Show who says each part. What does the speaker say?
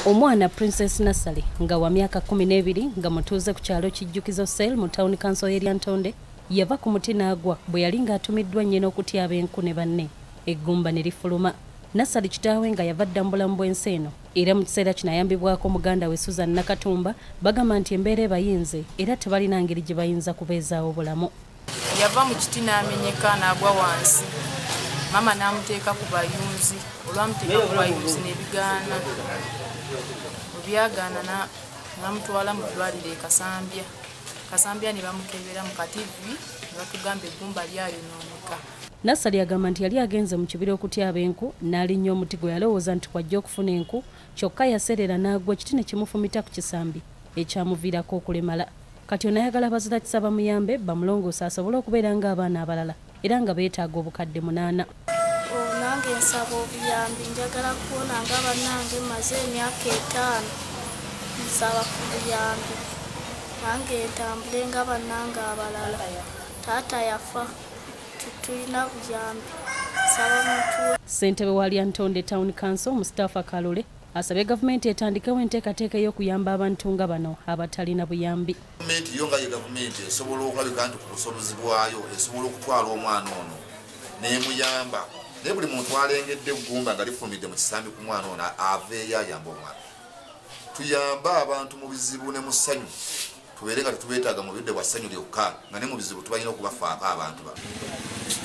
Speaker 1: Omwana Princess Nassali nga wa myaka 12 nga mutuuze ku kyalo kijjukizo Sel mu town council area Ntonde yava ku muti n'agwa bwe yali ng'atumiddwa nnyina okutyaba enku ne banne eggumba ne lifuluma. Nassali kitaawe nga yava dda mu bulamu bw'ensi eno era mu kiseera kino ayambibwako muganda we Susan Nakatumba bagamba nti embeera ebayinze era tebalina ngeri gye bayinza kubeezaawo bulamu.
Speaker 2: Yava mu kiti n'amenyeka n'agwa wansi. Mama n'amuteeka ku bayunzi olwamuteeka ku bayunzi n'ebigaana byagaana n'amutwala mu ddwaliro e Kasambya ne bamukebera mu kativi ne batugamba eggumba lyayonooneka.
Speaker 1: Nassali agamba nti yali agenze mu kibira okutyaba enku n'alinnya omuti gwe yalowooza nti kwajja okufuna enku kyokka yaserera n'agwa ekiti ne kimufumita ku kisambi ekyamuviirako okulemala. Kati ono ayagala abazira kisa bamuyambe bamulongoose asobole okubeera ng'abaana abalala era nga beetaaga obukadde 8.
Speaker 3: Nange nsaba obuyambi njagala kuwona nga bannange maze emyaka 5 nsaba ku buyambi nange ntambule nga bannange abalala. Taata yafa tulina buyambi nsaba muntu.
Speaker 1: Ssentebe wa Ntonde Town Council Mustafa Kalole asabye gavumenti etandikewo enteekateeka y'okuyamba abantu nga bano abatalina buyambi.
Speaker 4: Gavumenti yo nga ye gavumenti esobola okulabika nti ku busobozi bwayo esobola okutwala omwana ono n'emuyamba. Naye buli muntu alengedde eggumba nga lifulumidde mu kisambi ku mwana ono aveeyo ayamba omwana. Tuyamba abantu mu bizibu ne mu ssanyu tubeere nga tetubeetaaga mu budde bwa ssanyu lyokka nga ne mu bizibu tubalina okubafaako abantu bano.